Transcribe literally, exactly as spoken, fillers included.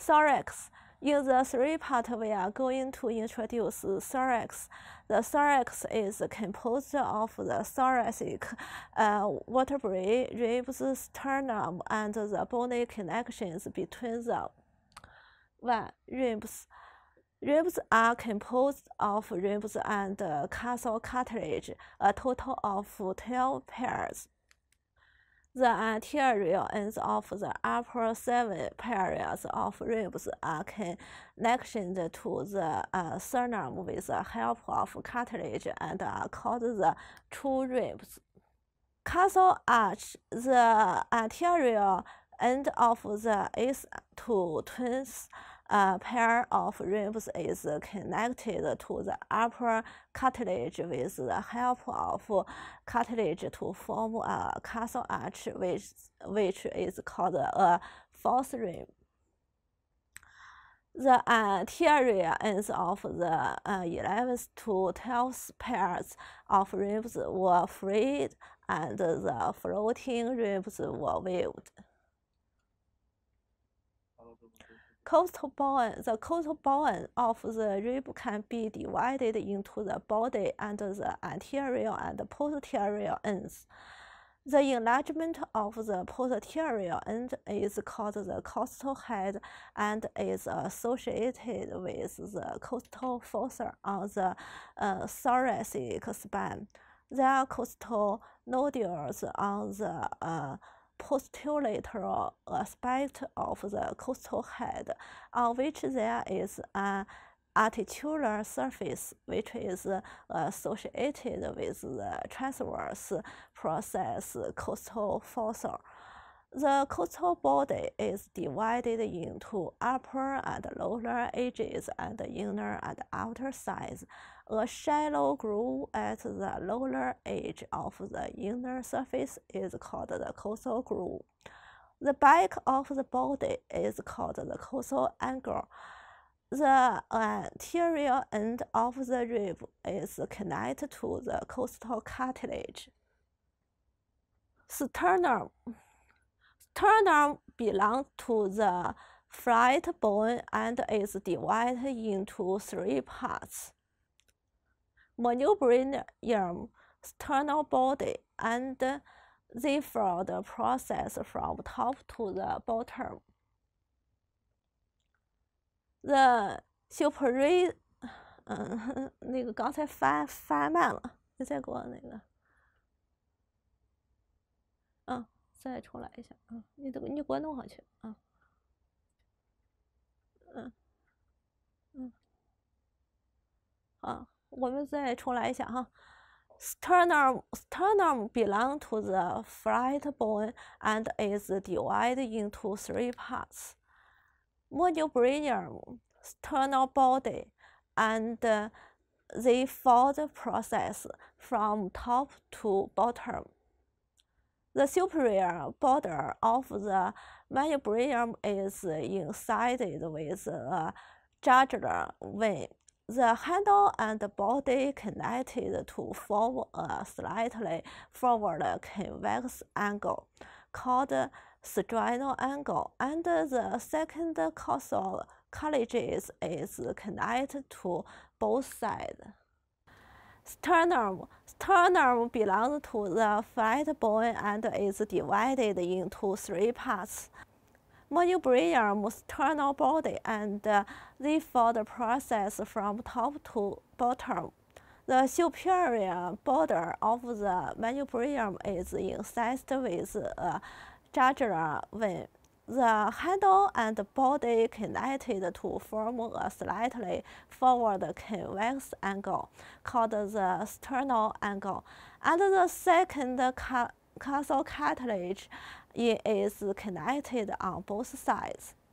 thorax. In the three part we are going to introduce thorax. The thorax is composed of the thoracic uh, vertebrae, ribs, sternum, and the bony connections between them. one. Ribs. Ribs are composed of ribs and uh, castle cartilage, a total of twelve pairs. The anterior ends of the upper seven pairs of ribs are connected to the uh, sternum with the help of cartilage and are called the true ribs. Castle arch. The anterior end of the eighth to twentieth uh, pair of ribs is connected to the upper cartilage with the help of cartilage to form a castle arch, which, which is called a false rib. The anterior ends of the uh, eleventh to twelfth pairs of ribs were freed and the floating ribs were weaved. Costal bone. The costal bone of the rib can be divided into the body and the anterior and posterior ends. The enlargement of the posterior end is called the costal head and is associated with the costal fossa on the uh, thoracic spine. There are costal nodules on the uh, postulateral aspect of the costal head, on which there is an articular surface which is associated with the transverse process costal fossa. The costal body is divided into upper and lower edges and inner and outer sides. A shallow groove at the lower edge of the inner surface is called the costal groove. The back of the body is called the costal angle. The anterior end of the rib is connected to the costal cartilage. Sternum. Sternum belongs to the flat bone and is divided into three parts: manubrium, sternal body, and the fold process from top to the bottom. The superior， 嗯，那个刚才翻翻慢了，你再给我那个，嗯，再重来一下，嗯，你这个你给我弄上去，啊，嗯，嗯，好，我们再重来一下哈。Sternum, sternum belongs to the flat bone and is divided into three parts: manubrium, sternal body, and the fold process from top to bottom. The superior border of the manubrium is incised with a jugular vein. The handle and body connected to form a slightly forward convex angle called sternal angle, and the second costal cartilage is connected to both sides. Sternum. Sternum belongs to the flat bone and is divided into three parts: manubrium, sternal body, and the fold process from top to bottom. The superior border of the manubrium is incised with a jugular vein. The handle and body connected to form a slightly forward convex angle called the sternal angle, and the second costal cartilage is connected on both sides.